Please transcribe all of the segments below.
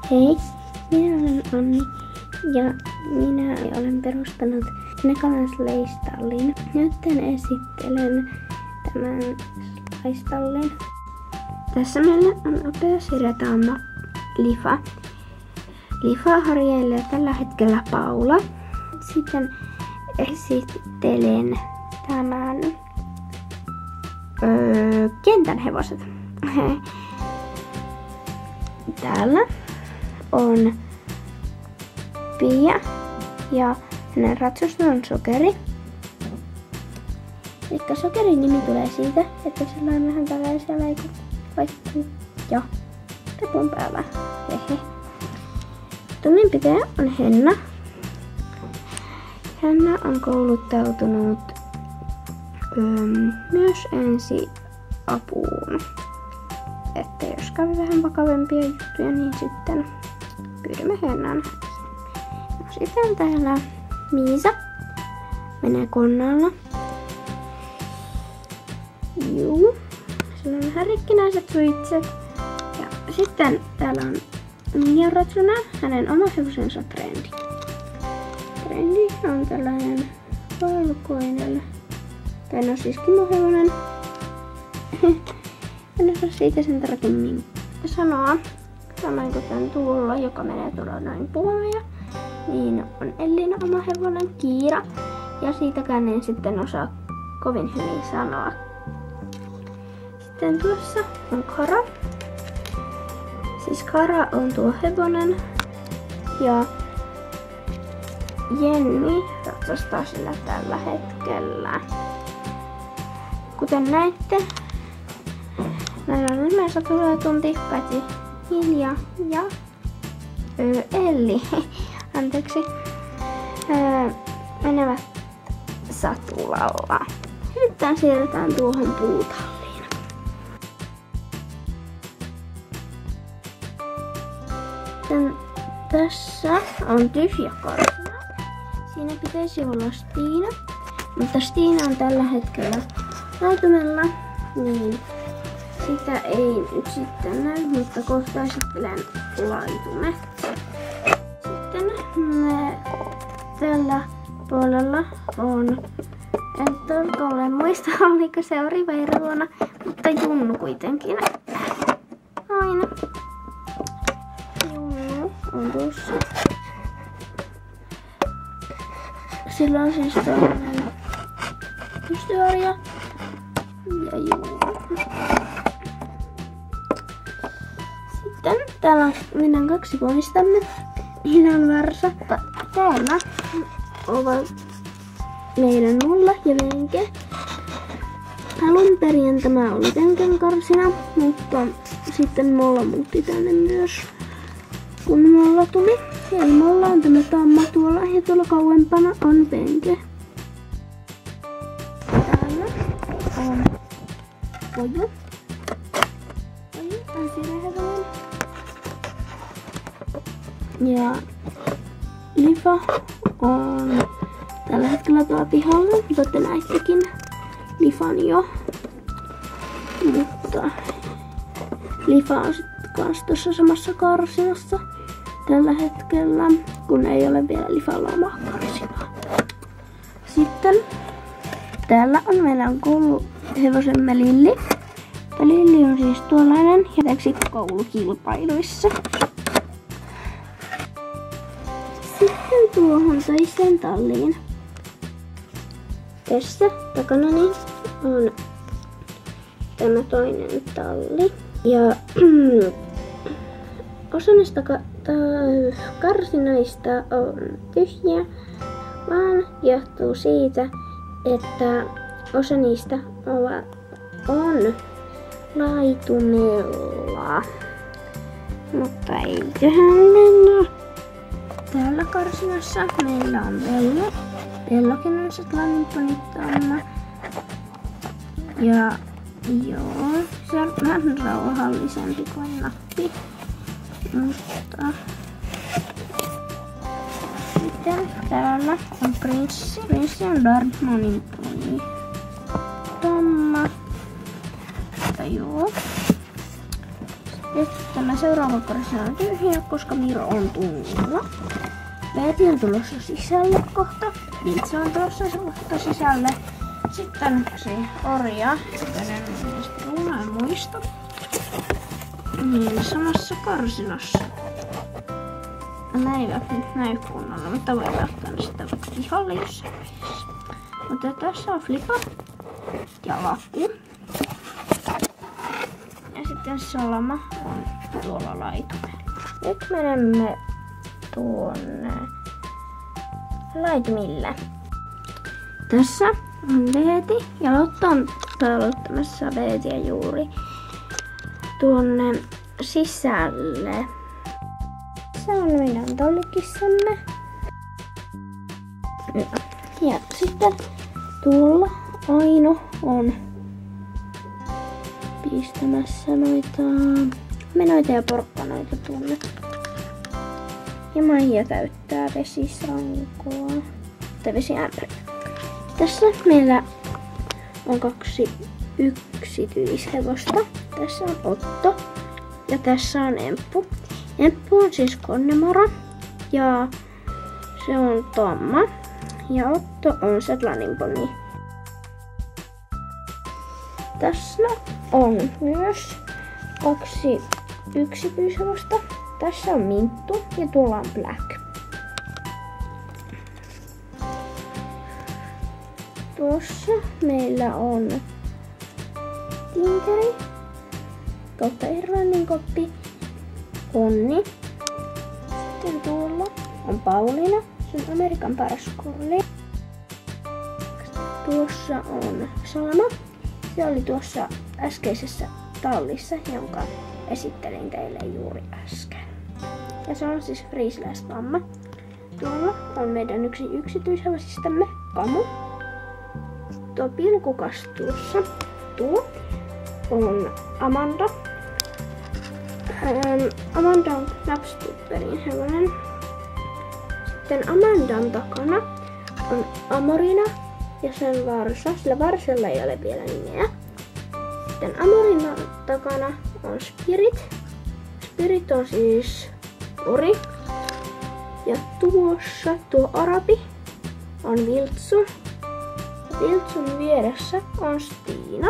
Hei, minä olen Anni ja minä olen perustanut Nekalan Sleistallin. Nyt esittelen tämän Sleistallin. Tässä meillä on opetusirjataama Lifa. Lifa harjailee tällä hetkellä Paula. Sitten esittelen tämän kentän hevoset. Täällä on Pia ja hänen ratsusta on Sokeri. Elikkä Sokerin nimi tulee siitä, että sillä on vähän tällaisia laikkuja repun päällä. Hehe. Toimenpitäjä on Henna. Henna on kouluttautunut myös ensiapuun. Että jos kävi vähän vakavempia juttuja, niin sitten pyydämme Hennan. No, sitten täällä Miisa menee konnalla. Juu. Sillä on vähän rikkinäiset suitset. Ja sitten täällä on Mia ratsuna, hänen oma hevosensa Trendi. Trendi on tällainen valkoinen, tai no siis kimohevonen. En osaa siitä sen tarkemmin sanoa. Samoin kuten tuolla, joka menee tuolla noin puolella, niin on Ellin oma hevonen Kiira. Ja siitäkään en sitten osaa kovin hyvin sanoa. Sitten tuossa on Kara. Siis Kara on tuo hevonen. Ja Jenni ratsastaa sillä tällä hetkellä. Kuten näette, näillä on yleensä tulee tunti, paitsi Hilja ja Elli, anteeksi, menevät satulalla. Sitten siirrytään tuohon puutalliin. Sitten tässä on tyhjä karsina. Siinä pitäisi olla Stiina, mutta Stiina on tällä hetkellä laitumella, niin sitä ei nyt sitten näy, mutta kohta esittelen laitumet. Sitten tällä puolella on, en tarkalleen muista oliko se Ori vai Ruona, mutta Junnu kuitenkin. Aina. Junnu on tuossa. Sillä on siis tällainen pystyharja ja Junnu. Sitten täällä on meidän kaksi ponistamme. Niillä on varsa. Täällä ovat meidän Mulla ja Venke. Alun perin tämä oli Venken karsina, mutta sitten Molla muutti tänne myös, kun Molla tuli. Eli Molla on tämä tamma tuolla ja tuolla kauempana on Venke. Täällä on Koju. Koju on sirehevonen. Ja Lifa on tällä hetkellä tuolla pihalla, mutta te näittekin Lifan jo. Mutta Lifa on sitten kans tuossa samassa karsinassa tällä hetkellä, kun ei ole vielä Lifalla omaa karsinaa. Sitten täällä on meidän kouluhevosemme Lilli. Ja Lilli on siis tuollainen ja koulukilpailuissa. Sitten tuohon toiseen talliin. Tässä takanani on tämä toinen talli. Ja osa näistä karsinaista on tyhjiä, vaan johtuu siitä, että osa niistä on laitumella. Mutta eiköhän mennä. Täällä karsinassa meillä on Vello. Vellokin on sellainen ponitamma. Ja joo, se on vähän rauhallisempi kuin Nappi. Mutta sitten täällä on Prinssi. Prinssi on Dartmonin ponitamma. Mutta joo. Ja sitten seuraava korissa on tyhjä, koska Miro on tunnulla. Veeti on tulossa sisälle kohta. Viltsa on tulossa kohta sisälle. Sitten se orja, kuten Ruuna en muista. Niin samassa karsinassa. Nämä eivät nyt näy kunnolla, mutta voi ottaa ne sitten vaikka iholle jossain vaiheessa. Mutta tässä on Flipa ja Laku. Ja sitten Salama on tuolla laitumella. Nyt menemme tuonne laitumille. Tässä on Veeti ja Lotta on aloittamassa Veetiä juuri tuonne sisälle. Tässä on meidän tollikissamme. Ja sitten tuolla Aino on pistämässä noita ja porkkanoita tuonne. Ja Maija täyttää vesisankoa. Tai vesiämpäriä. Tässä meillä on 2 yksityishevosta. Tässä on Otto ja tässä on Emppu. Emppu on siis Connemara ja se on Tomma. Ja Otto on Shetlandin pony. Tässä on myös 2 yksityishevosta. Tässä on Minttu ja tuolla on Black. Tuossa meillä on Tinkeri kautta Irlannin koppi, Onni. Sitten tuolla on Pauliina, se on Amerikan paras kolli. Tuossa on Salama, se oli tuossa äskeisessä tallissa, jonka esittelin teille juuri äsken. Ja se on siis friisiläisvamma. Tuolla on meidän yksi yksityishevosistamme, Kamu. Tuo pilkukas tuossa, tuo on Amanda. Amanda on Knapstupperin hevonen. Sitten Amandan takana on Amorina ja sen varsa. Sillä varsalla ei ole vielä nimeä. Sitten Amorinan takana on Spirit. Spirit on siis ori. Ja tuossa tuo Arabi on Viltsu. Viltsun vieressä on Stiina.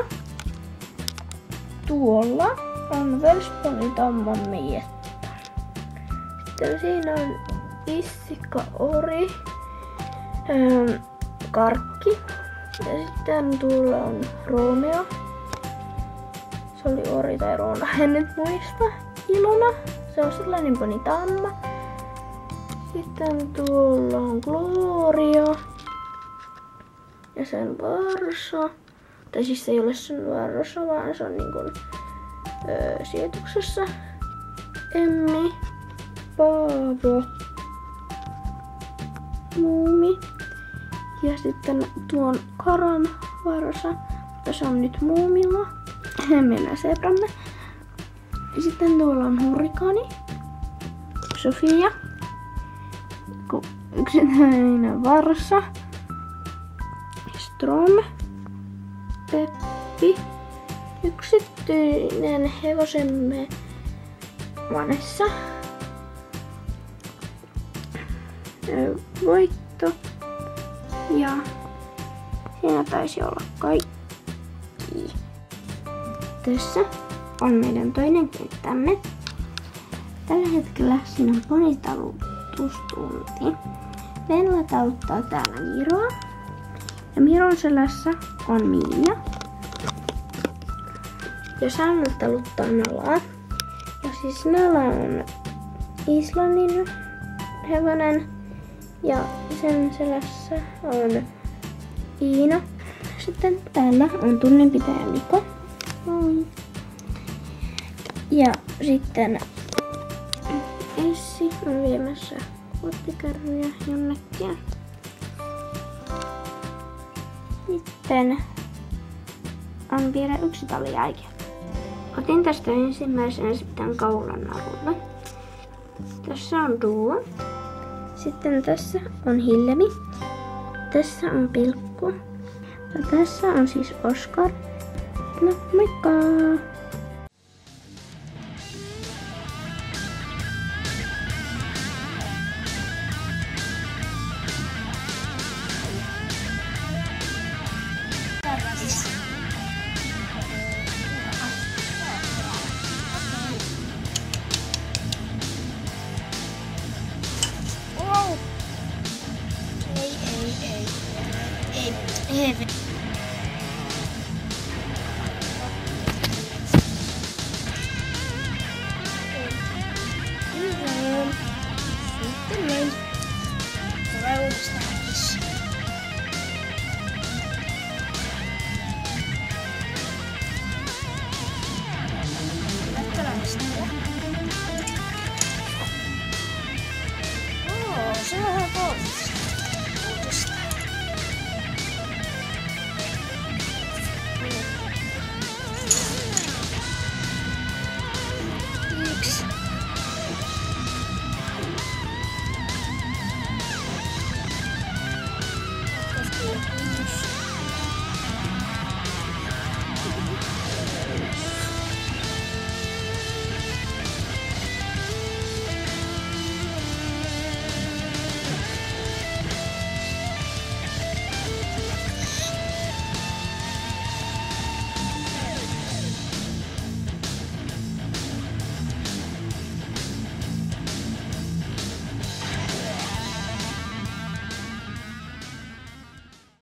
Tuolla on Welshponin Tammon Mietta. Sitten siinä on Issikka Ori, Karkki. Ja sitten tuolla on Romeo. Se oli Ori tai Roona, en nyt muista. Ilona, se on sellainen poni Tamma. Sitten tuolla on Gloria. Ja sen varsa. Tai siis se ei ole sen varsa, vaan se on niinkun sijoituksessa. Emmi, Paavo, Muumi. Ja sitten tuon Karan varsa. Mutta se on nyt Muumilla. Meillä sebramme. Ja sitten tuolla on Hurrikaani, Sofia. Yksittäinen varsa. Strom, Peppi, yksityinen hevosemme Vanessa, Voitto ja siinä taisi olla kaikki. Tässä on meidän toinen kenttämme. Tällä hetkellä siinä on ponitalutustunti. Venla taluttaa täällä Miroa. Ja Miron selässä on Miia. Ja Sanna taluttaa Nalaa. Ja siis Nala on Islannin hevonen. Ja sen selässä on Iina. Sitten täällä on tunnenpitäjä Mika. Ja sitten Essi on viemässä kottikärryjä jonnekin. Sitten on vielä yksi talli jäikä. Otin tästä ensimmäisen sitten kaulanarulle. Tässä on Duo. Sitten tässä on Hillemi. Tässä on Pilkku. Ja tässä on siis Oskar. No moikka! TV. Sitten näin. Tulee uudestaan.